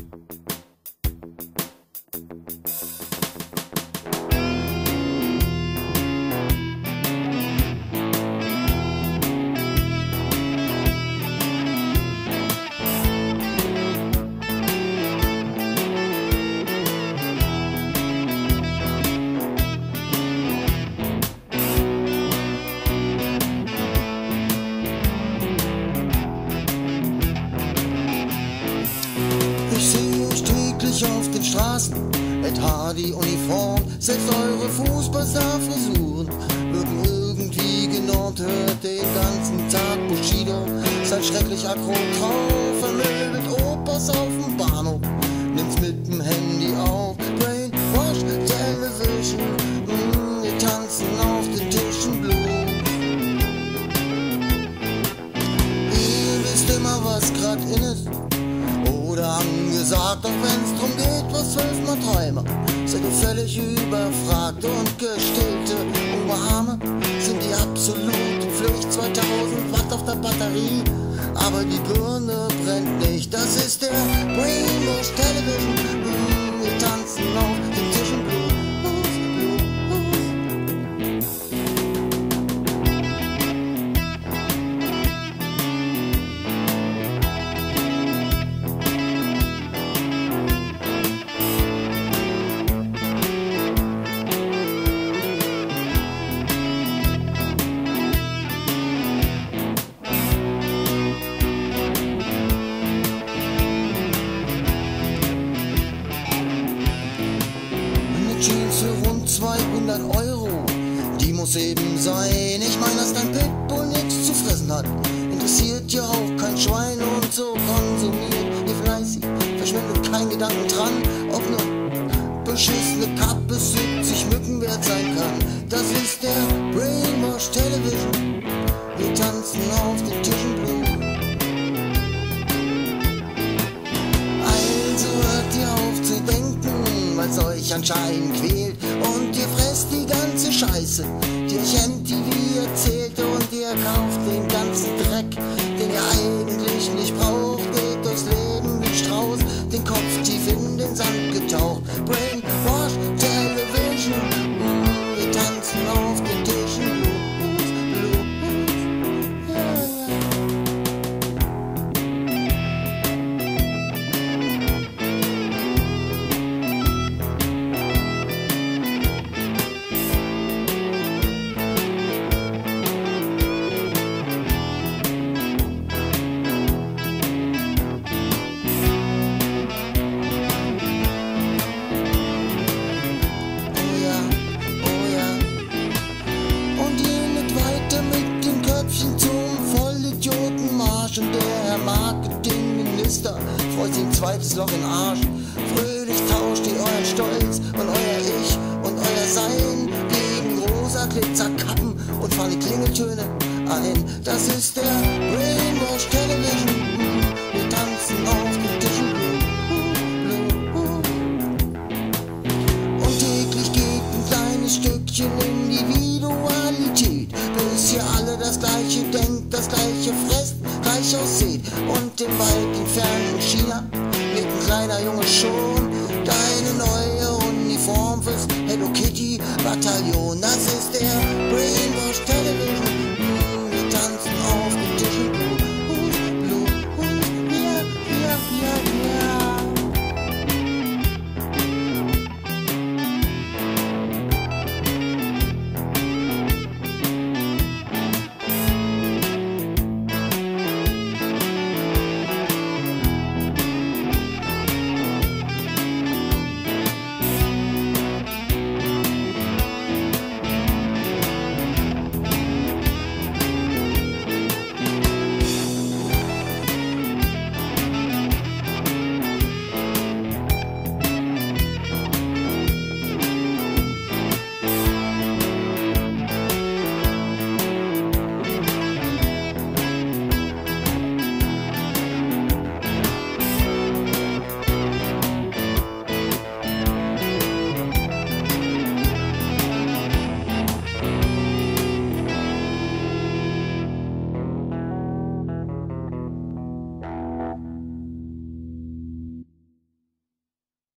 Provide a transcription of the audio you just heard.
Ich sehe euch täglich auf den Straßen, Ed Hardy Uniform, selbst eure Fußballstar-Frisuren wirken irgendwie genormt, hört den ganzen Tag Bushido, seid schrecklich aggro drauf, vermöbelt Opas auf dem Bahnhof, nimmt's mit dem Handy auf, Brainwash Television, wir tanzen auf den Tischen Blues. Ihr wisst immer, was grad in ist oder angesagt, auch wenn's drum geht, was 12 mal 3 macht. Seid ihr völlig überfragt und gestillte Oberarme sind die absolute Pflicht. 2000 Watt auf der Batterie, aber die Birne brennt nicht. Das ist der Brainwash Television. Wir tanzen auf den Tischen Blues. Jeans für rund 200 €, die muss eben sein. Ich mein, dass dein Pitbull nichts zu fressen hat, interessiert ja auch kein Schwein, und so konsumiert ihr fleißig, verschwendet kein Gedanken dran, ob ne beschissene Kappe 70 Mücken wert sein kann. Das ist der Brainwash Television, wir tanzen auf den Tischen Blues. Also hört ihr auf zu denken, weil's euch anscheinend quält, und ihr fresst die ganze Scheiße, die euch MTV erzählt, und ihr kauft den ganzen Dreck, den ihr eigentlich nicht braucht, geht durchs Leben wie Strauß, den Kopf tief in den Sand getaucht. Brainwash Television, wir tanzen auf den Tischen Blues. Und der Herr Marketingminister freut sich ein zweites Loch in den Arsch. Fröhlich tauscht ihr euren Stolz und euer Ich und euer Sein gegen rosa Glitzerkappen und fahren die Klingeltöne ein. Das ist der Brainwash Television. Wir tanzen auf den Tischen Blues. Und täglich geht ein kleines Stückchen Individualität, bis ihr alle das Gleiche denkt, das Gleiche fresst, gleich aussieht. Und im weit entfernten China lebt ein kleiner Junge schon deine neue Uniform fürs Hello Kitty Bataillon. Das ist